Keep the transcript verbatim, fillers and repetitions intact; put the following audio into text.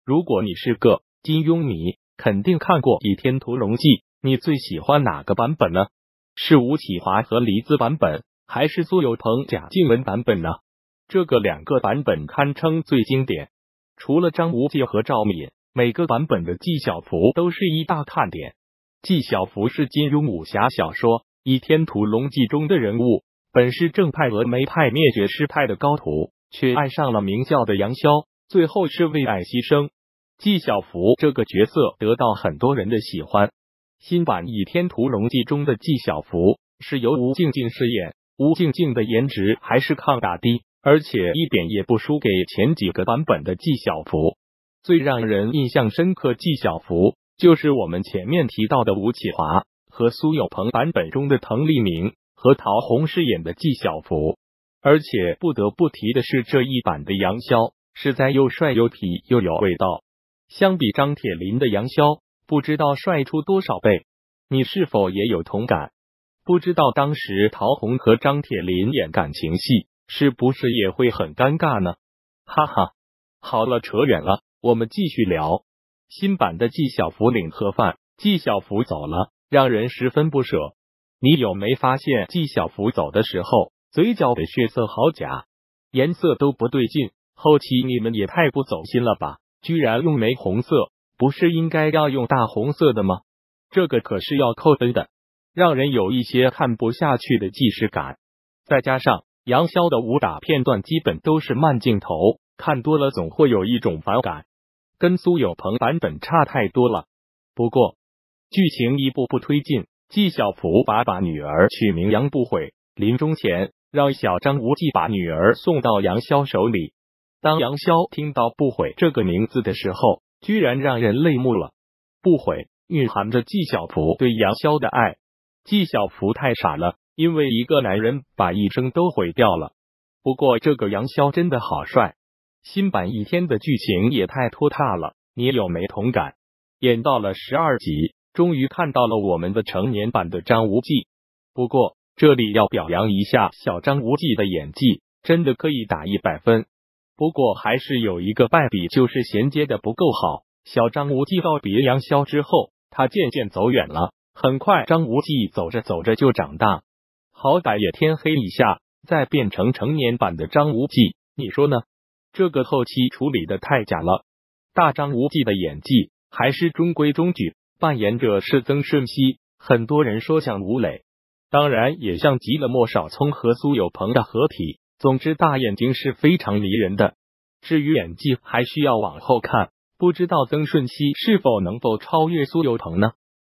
如果你是个金庸迷，肯定看过《倚天屠龙记》，你最喜欢哪个版本呢？是吴启华和黎姿版本，还是苏有朋、贾静雯版本呢？这个两个版本堪称最经典。除了张无忌和赵敏，每个版本的纪晓芙都是一大看点。纪晓芙是金庸武侠小说《倚天屠龙记》中的人物，本是正派峨眉派灭绝师太的高徒，却爱上了明教的杨逍，最后是为爱牺牲。纪晓芙这个角色得到很多人的喜欢。新版《倚天屠龙记》中的纪晓芙是由吴静静饰演，吴静静的颜值还是抗打的，而且一点也不输给前几个版本的纪晓芙。最让人印象深刻纪晓芙，就是我们前面提到的吴启华和苏有朋版本中的滕丽明和陶虹饰演的纪晓芙。而且不得不提的是，这一版的杨逍实在又帅又痞又有味道。相比张铁林的杨逍，不知道帅出多少倍。你是否也有同感？不知道当时陶虹和张铁林演感情戏，是不是也会很尴尬呢？哈哈，好了，扯远了，我们继续聊。新版的纪晓芙领盒饭，纪晓芙走了，让人十分不舍。你有没发现纪晓芙走的时候，嘴角的血色好假，颜色都不对劲？后期你们也太不走心了吧，居然用玫红色，不是应该要用大红色的吗？这个可是要扣分的，让人有一些看不下去的既视感。再加上杨逍的武打片段基本都是慢镜头，看多了总会有一种反感，跟苏有朋版本差太多了。不过剧情一步步推进，纪晓芙把把女儿取名杨不悔，临终前让小张无忌把女儿送到杨逍手里。当杨逍听到不悔这个名字的时候，居然让人泪目了。不悔蕴含着纪晓芙对杨逍的爱。纪晓芙太傻了，因为一个男人把一生都毁掉了。不过这个杨逍真的好帅。新版倚天的剧情也太拖沓了，你有没同感？演到了十二集，终于看到了我们的成年版的张无忌。不过这里要表扬一下小张无忌的演技，真的可以打一百分。不过还是有一个败笔，就是衔接的不够好。小张无忌告别杨逍之后，他渐渐走远了，很快张无忌走着走着就长大，好歹也天黑一下再变成成年版的张无忌，你说呢？这个后期处理的太假了。大张无忌的演技还是中规中矩，扮演者是曾舜晞，很多人说像吴磊，当然也像极了莫少聪和苏有朋的合体。总之大眼睛是非常迷人的，至于演技还需要往后看，不知道曾舜晞是否能够超越苏有朋呢？